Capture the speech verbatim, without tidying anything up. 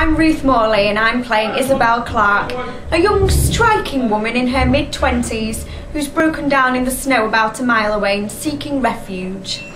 I'm Ruth Morley and I'm playing Isabel Clark, a young striking woman in her mid-twenties who's broken down in the snow about a mile away and seeking refuge.